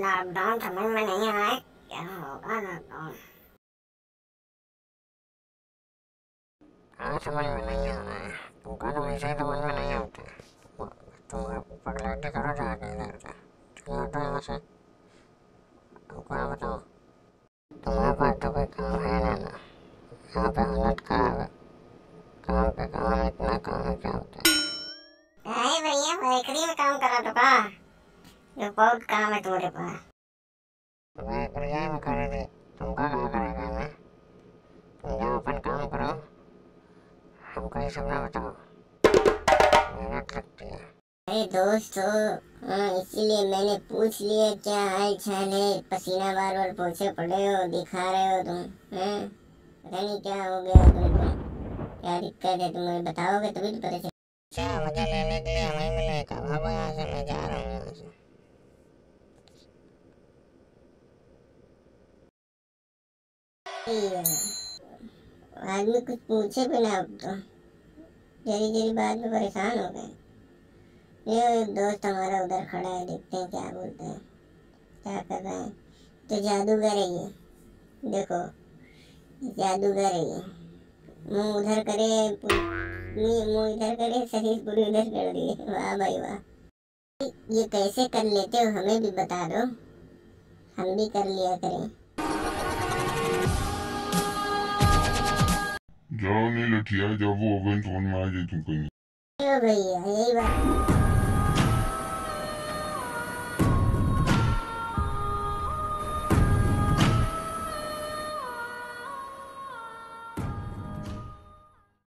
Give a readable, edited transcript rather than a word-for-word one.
Lockdown समझ में नहीं आए, क्या होगा लॉकडाउन? समझ में नहीं आ रहा है तुमको, तो वैसे ही समझ में नहीं आता। तुम पगलाटे करो जाके इधर से, चलो तो यहाँ से। तुमको यहाँ बताओ, तुम्हारे पास तो कोई काम है ना? यहाँ पे हालत खराब है, काम पे काम, इतना काम है, क्या होता है? अरे भैया बेकरी में काम करा तो का? जो बहुत काम है तुम्हारे पास। बेकरी में करे थे, तुमको क्या करेगा मैं? तुम जाओ अपन काम करो, हमको ये सब ना बताओ, मेहनत लगती है। अरे दोस्त हो, इसीलिए मैंने पूछ लिया क्या हाल चाल है। पसीना बार बार पोछे पड़े हो, दिखा रहे हो तुम हैं? पता नहीं क्या हो गया तुमको, क्या दिक्कत है, तुम मुझे बताओगे तभी तो पता चलेगा। अच्छा, मुझे लेने के लिए हमें मिलेगा, भागो यहाँ से, मैं जा रहा हूँ यहाँ से। आदमी कुछ पूछे बिना अब तो जरी जरी बात में परेशान हो गए। ये एक दोस्त हमारा उधर खड़ा है, देखते हैं क्या बोलते हैं, क्या कर रहे हैं। तो जादूगर है ये, देखो जादूगर है ये। मुंह उधर करे, मुंह इधर करे, शरीर पूरी उधर कर दिए। वाह भाई वाह। ये कैसे कर लेते हो हमें भी बता दो, हम भी कर लिया करें। जाओ नहीं लठिया, जब वो ओवन फोन में आ जाए तुम कहीं। भैया यही बात